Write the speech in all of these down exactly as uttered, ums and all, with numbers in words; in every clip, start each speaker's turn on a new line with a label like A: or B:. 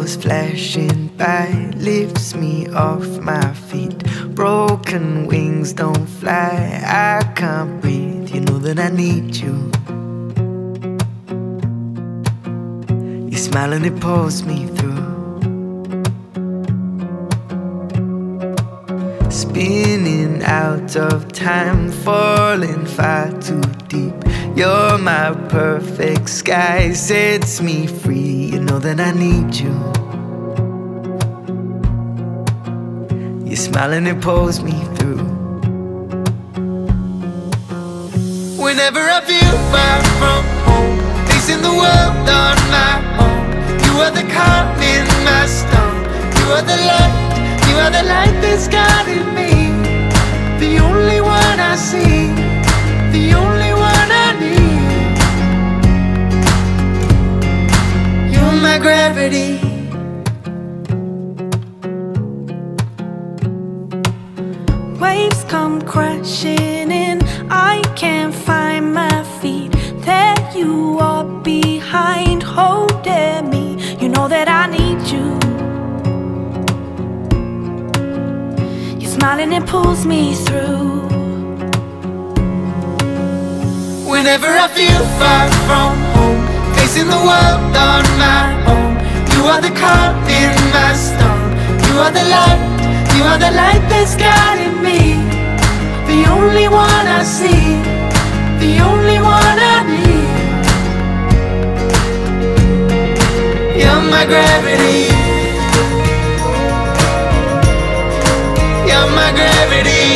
A: goes flashing by, lifts me off my feet. Broken wings don't fly, I can't breathe. You know that I need you. You smile and it pulls me through. Spinning out of time, falling far too deep. You're my perfect sky, sets me free. You know that I need you. You smile and it pulls me through. Whenever I feel far from home, facing the world on my own, you are the calm in my storm. You are the light, you are the light that's guiding me. The only one I see, the only one I need. You're my gravity.
B: Waves come crashing in, I can't find my feet. There you are behind, holding me. You know that I need you. You're smiling, it pulls me through.
A: Whenever I feel far from home, facing the world on my own, you are the calm in my storm. You are the light, you are the light that's guiding me. The only one I see, the only one I need. You're my gravity. You're my gravity.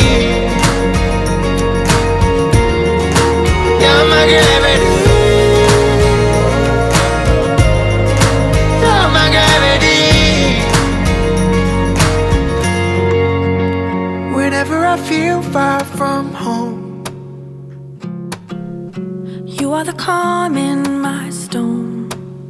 A: You're my gravity. You're my gravity. Whenever I feel far from home,
B: You are the calm in my storm.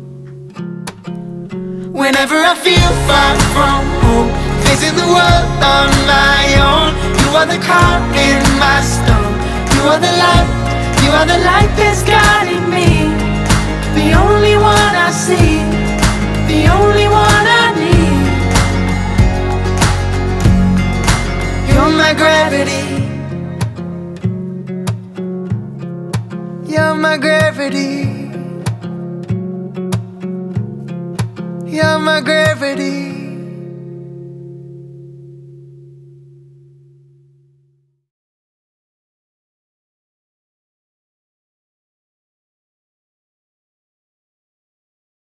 A: whenever I feel far from home, facing the world on my own, you are the calm in my storm. You are the light, you are the light that's guiding me. The only one I see, the only one I need. You're my gravity. You're my gravity. You're my gravity.